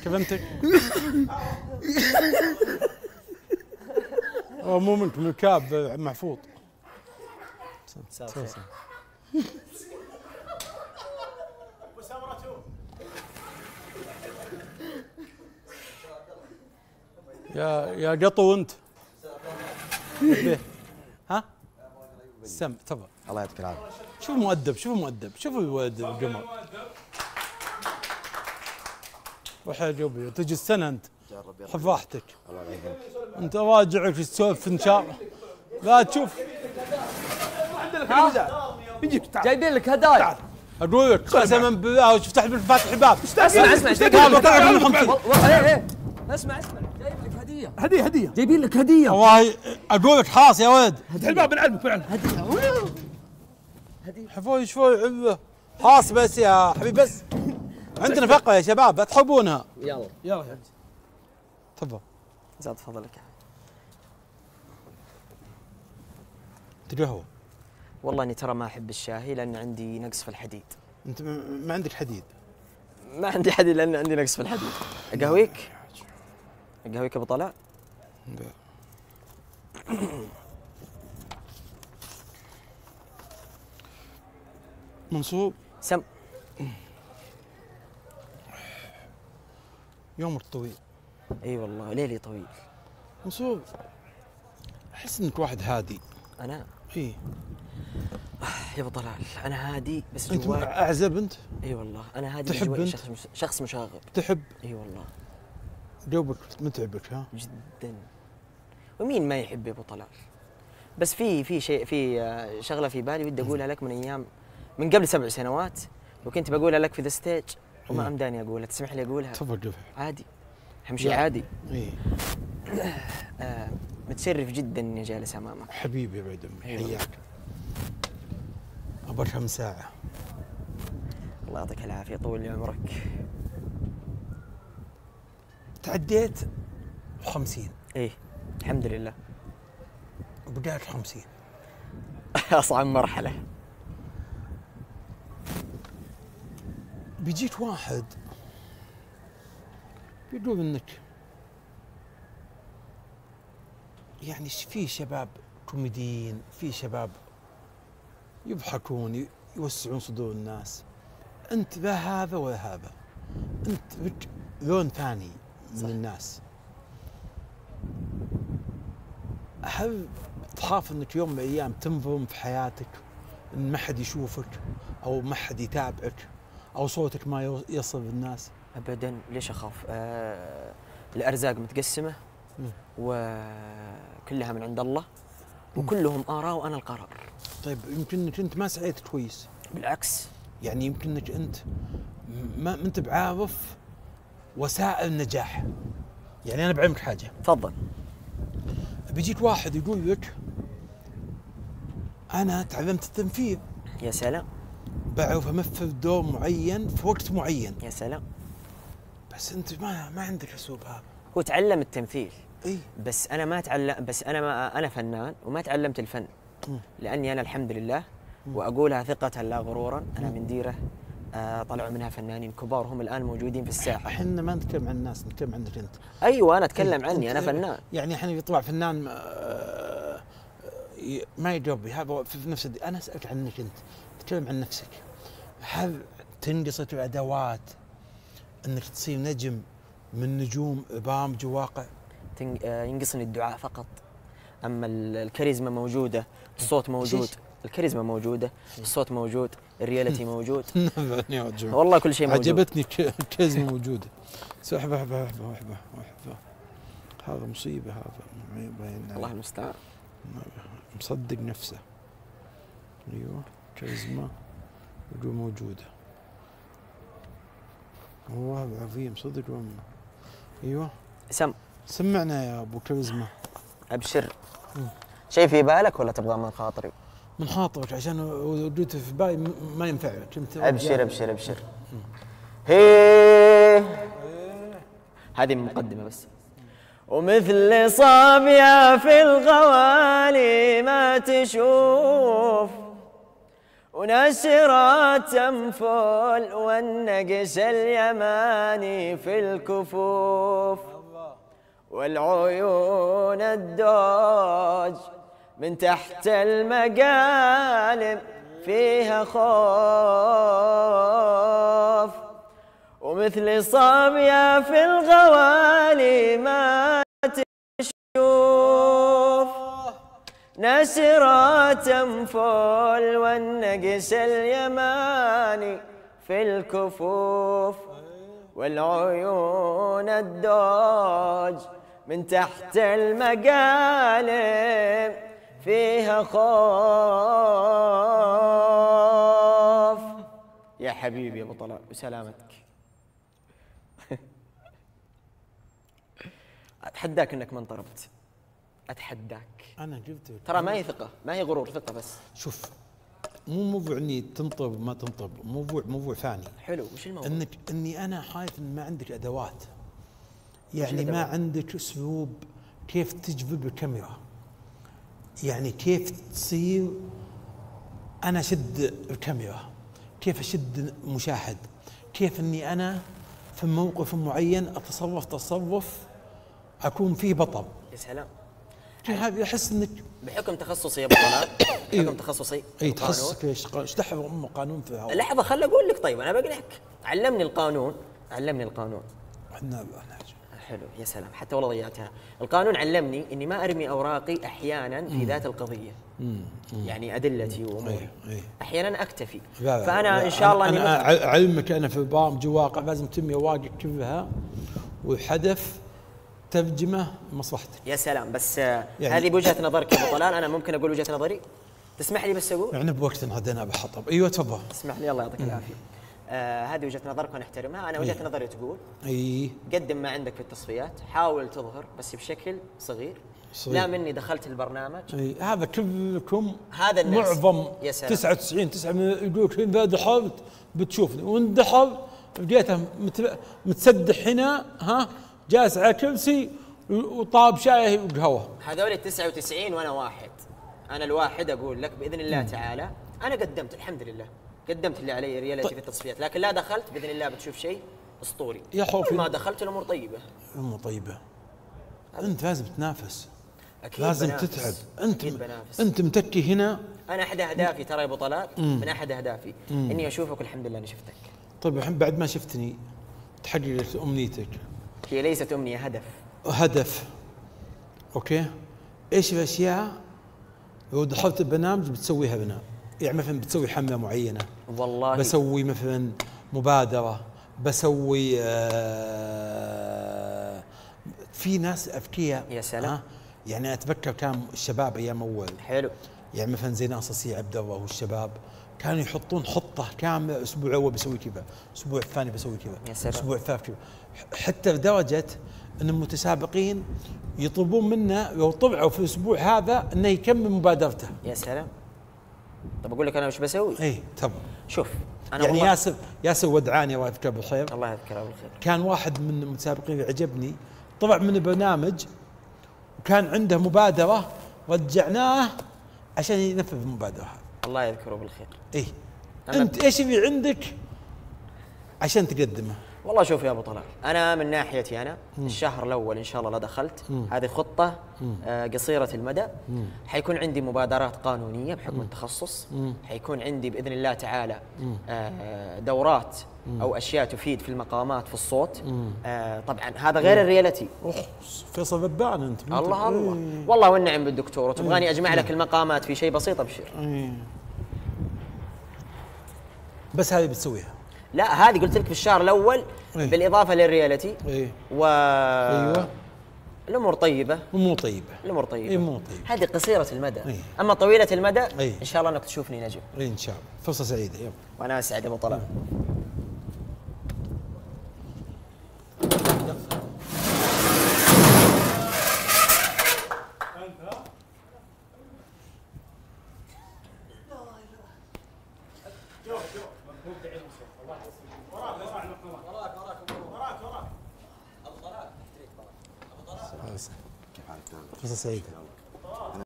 كيف انت؟ مو منكم الكاب محفوظ. يا قطو انت. ها؟ السم تفضل. الله يعطيك العافيه. شوف مؤدب شوف الولد القمر. وحجوبي تجي السنه انت حفاحتك. الله يعينك. انت راجعك تسولف ان شاء الله. لا تشوف جايبين لك هدايا. اقول لك قسما بالله وش فتحت بالفاتح الباب. اسمع ايه اسمع جايب لك هديه. هديه جايبين لك هديه. والله اقول لك خلاص يا ولد. فتح الباب من علمك هديه. حفوي شوي عبه خلاص بس يا حبيبي بس. عندنا فقره يا شباب لا تحبونها. يلا يا تفضل. زاد فضلك. تقهوى. والله اني ترى ما احب الشاهي لان عندي نقص في الحديد. انت ما عندك حديد. ما عندي حديد لان عندي نقص في الحديد. اقهويك ابو طلال. منصوب سم. يومك طويل. اي والله ليلي طويل. منصوب احس انك واحد هادي. انا اي يا ابو طلال انا هادي بس انت جواي. اعزب انت. اي والله انا هادي. تحب جواي انت؟ شخص مشاغب. تحب. اي والله جوبك متعبك ها. جدا. ومين ما يحب يا ابو طلال؟ بس في شيء شغله في بالي ودي اقولها لك من قبل 7 سنوات وكنت بقولها لك في ذا ستيج وما امداني اقولها. تسمح لي اقولها؟ تفضل. عادي اهم شيء عادي. اي متشرف جدا اني جالس امامك. حبيبي يا بعد امي حياك. ابغى كم ساعه. الله يعطيك العافيه طول عمرك. تعديت 50. ايه الحمد لله. بداية 50 اصعب مرحله. بيجيك واحد بيقول انك يعني في شباب كوميديين، في شباب يضحكون يوسعون صدور الناس. انت لا هذا ولا هذا، انت بك لون ثاني من الناس. هل تخاف انك يوم من الايام تنظلم في حياتك، ان ما حد يشوفك او ما حد يتابعك او صوتك ما يصل للناس؟ ابدا ليش اخاف؟ الارزاق متقسمه وكلها من عند الله وكلهم اراء وانا القرار. طيب يمكن انك انت ما سعيت كويس. بالعكس يعني يمكن انك انت ما انت بعارف وسائل النجاح. يعني انا بعلمك حاجه. تفضل. بيجيك واحد يقول لك انا تعلمت التمثيل. يا سلام. بعرف امثل دور معين في وقت معين. يا سلام. بس انت ما عندك الاسلوب هذا. هو تعلم التمثيل. اي بس انا ما تعلم. بس انا فنان وما تعلمت الفن. لاني انا الحمد لله واقولها ثقة لا غرورا انا من ديره طلعوا منها فنانين كبار هم الان موجودين في الساحه. احنا ما نتكلم عن الناس، نتكلم عنك انت. ايوه انا اتكلم عني انا فنان. يعني احنا يطلع فنان ما يجاوب هذا في نفس انا اسالك عنك انت، تتكلم عن نفسك. هل تنقصت الادوات انك تصير نجم من نجوم برامج واقع؟ ينقصني الدعاء فقط. اما الكاريزما موجوده، الصوت موجود. الكاريزما موجوده، الصوت موجود، الرياليتي موجود. والله كل شيء موجود. عجبتني الكاريزما موجوده. احبه هذا مصيبه هذا. الله المستعان. مصدق نفسه. ايوه كاريزما موجوده. والله العظيم صدق والله. ايوه سمعنا يا ابو كاريزما. ابشر. شيء في بالك ولا تبغى من خاطري؟ من خاطرك عشان وجودته في بالي ما ينفعك انت. ابشر. هي هذه المقدمه بس. ومثل صابيه في الغوالي ما تشوف ونشرات تنفل والنقش اليماني في الكفوف، والعيون الدوج من تحت المقالم فيها خوف، ومثل صابية في الغوالي ما تشوف. نشرات تنفل والنقش اليماني في الكفوف، والعيون الدوج من تحت المقالم فيها خوف. يا حبيبي يا ابو طلال وسلامتك. اتحداك انك ما انطربت، اتحداك. انا قلت ترى ما هي ثقه، ما هي غرور، ثقه بس. شوف، مو موضوع اني تنطب ما تنطب، موضوع ثاني. حلو، وش الموضوع؟ اني انا خايف ان ما عندك ادوات، يعني ما عندك اسلوب كيف تجذب الكاميرا، يعني كيف تصير انا اشد الكاميرا، كيف اشد المشاهد، كيف اني انا في موقف معين اتصرف تصرف اكون فيه بطل. يا سلام. هذا احس انك بحكم تخصصي يا ابو طلال، بحكم تخصصي اي تخصصك ايش دحر ام قانون في هذا؟ لحظه خل اقول لك. طيب انا بقنعك. علمني القانون، علمني القانون. احنا حلو يا سلام، حتى والله ضيعتها. القانون علمني اني ما ارمي اوراقي احيانا في ذات القضيه. يعني ادلتي واموري احيانا اكتفي. لا فانا ان شاء الله أنا علمك انا في البرامج واقع لازم ترمي اوراقك كلها وحدث ترجمه لمصلحتك. يا سلام. بس يعني هذه بوجهه نظرك يا ابو طلال، انا ممكن اقول وجهه نظري؟ تسمح لي بس اقول؟ يعني بوقت هدينا بحطب. ايوه تفضل. اسمح لي، الله يعطيك العافيه. هذه وجهه نظرك ونحترمها. انا وجهه نظري تقول قدم ما عندك في التصفيات، حاول تظهر بس بشكل صغير. لا مني دخلت البرنامج. هذا كلكم، هذا الناس معظم 99 يقول لك اذا دخلت بتشوفني، واندحر لقيته متسدح هنا، ها جالس على كرسي وطاب شاي وقهوه. هذول 99 وانا واحد. انا الواحد اقول لك باذن الله تعالى انا قدمت، الحمد لله قدمت اللي علي ريالتي في التصفيات، لكن لا دخلت باذن الله بتشوف شيء اسطوري. يا خوفي ما دخلت الامور طيبه. الامور طيبه. انت لازم تنافس، أكيد لازم بنافس. تتعب. انت متكي هنا. انا احد اهدافي ترى يا ابو طلال، من احد اهدافي اني اشوفك والحمد لله اني شفتك. طيب الحين بعد ما شفتني تحقق امنيتك. هي ليست امنيه، هدف. اوكي، ايش الاشياء لو دخلت البرنامج بتسويها بناء؟ يعني مثلا بتسوي حمله معينه، والله بسوي مثلا مبادره، بسوي في ناس اذكياء. يا سلام. يعني اتذكر كان الشباب ايام اول، حلو، يعني مثلا زي ناصر عبد الله والشباب كانوا يحطون خطه كامله، الاسبوع الاول بسوي كذا، الاسبوع الثاني بسوي كذا، الاسبوع الثالث كذا، حتى لدرجه ان المتسابقين يطلبون منه لو طلعوا في الاسبوع هذا انه يكمل مبادرته. يا سلام. طب اقول لك انا وش بسوي؟ تفضل. شوف انا يعني ياسر ودعاني الله يذكره بالخير، الله يذكره بالخير، كان واحد من المتسابقين اللي عجبني، طلع من البرنامج وكان عنده مبادره رجعناه عشان ينفذ المبادره. الله يذكره بالخير. انت ايش اللي عندك عشان تقدمه؟ والله شوف يا ابو طلال، انا من ناحيتي انا الشهر الاول ان شاء الله لا دخلت، هذه خطه قصيره المدى. حيكون عندي مبادرات قانونيه بحكم التخصص، حيكون عندي باذن الله تعالى دورات او اشياء تفيد في المقامات في الصوت. طبعا هذا غير الريالتي. فيصل ذبان انت. الله والله والنعم بالدكتور، وتبغاني اجمع لك المقامات في شيء بسيط ابشر. بس هذه بتسويها؟ لا هذه قلت لك في الشهر الاول بالاضافه للريالتي. ايوه الامور طيبه. الامور طيبه. هذه قصيره المدى. اما طويله المدى ان شاء الله انك تشوفني نجم. ان شاء الله. فرصه سعيده. يلا. وانا اسعد ابو طلال. فرصه سعيده.